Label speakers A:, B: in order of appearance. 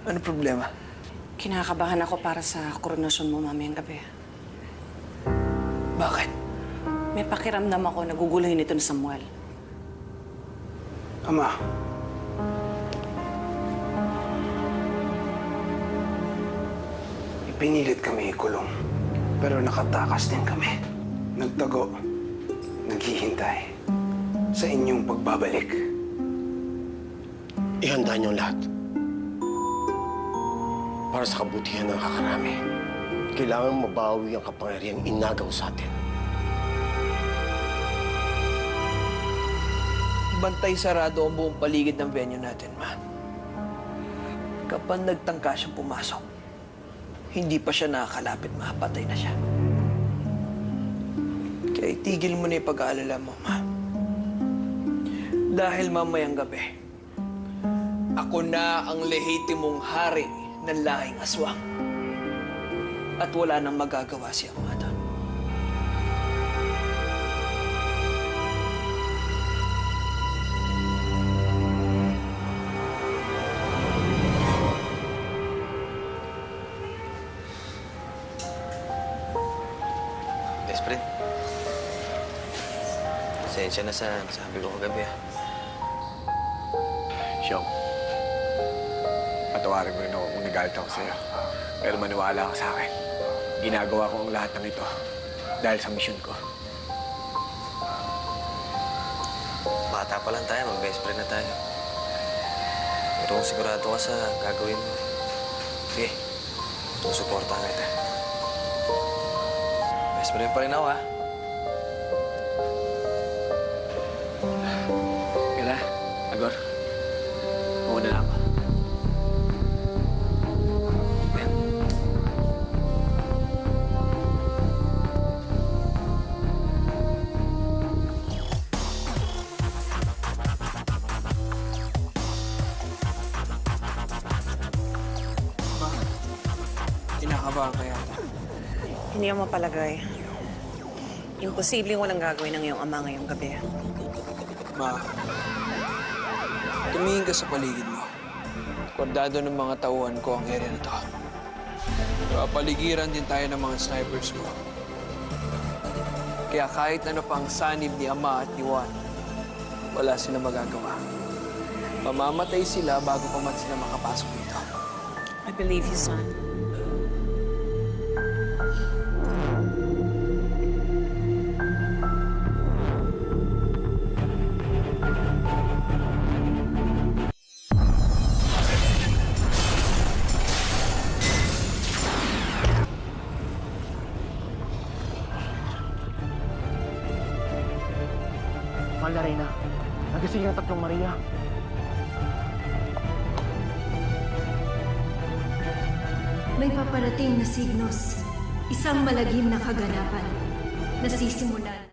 A: Ano problema?
B: Kinakabahan ako para sa koronasyon mo mamayang gabi.
A: Bakit?
B: May pakiramdam ako naguguluhin ito ni Samuel.
C: Ama. Ipinilit kami ikulong. Pero nakatakas din kami. Nagtago. Naghihintay. Sa inyong pagbabalik.
D: Ihanda niyo ang lahat. Para sa kabutihan ng kakarami. Kailangan mabawi ang kapangyarihang inagaw sa atin.
A: Bantay sarado ang buong paligid ng venue natin, Ma. Kapag nagtangka siyang pumasok, hindi pa siya nakakalapit, Ma. Patay na siya. Kaya itigil mo na yung pag-aalala mo, Ma. Dahil mamayang gabi, ako na ang lehitimong hari ng lahing aswang. At wala nang magagawa si Ama doon.
E: Best friend. Pasensya na sa sabi ko kagabi, ah.
F: Siyong, patawarin mo rin ako kung nagalit ako sa'yo. Pero maniwala ka sa akin. Ginagawa ko ang lahat ng ito dahil sa misyon ko.
E: Bata pa lang tayo, mag-best friend na tayo. Pero kung sigurado ka sa gagawin mo, sige, susuportahan kita. Best friend pa rin ako, ah.
F: Kaya, Agor, mauna na ako.
A: Ma, kinakabahan ka yata.
B: Hindi ako mapalagay. Imposibleng walang gagawin ng iyong ama ngayong gabi.
A: Ma, tumingin ka sa paligid mo. Kordado ng mga tauhan ko ang area na to. Paligiran din tayo ng mga snipers ko. Kaya kahit ano pang sanib ni Ama at ni Juan, wala silang magagawa. Mamamatay sila bago pa man sila makapasok dito.
B: I believe you, son.
D: Mahal na Reyna, nagising ang tatlong Maria.
G: May paparating na signos, isang malagim na kaganapan, nasisimulan.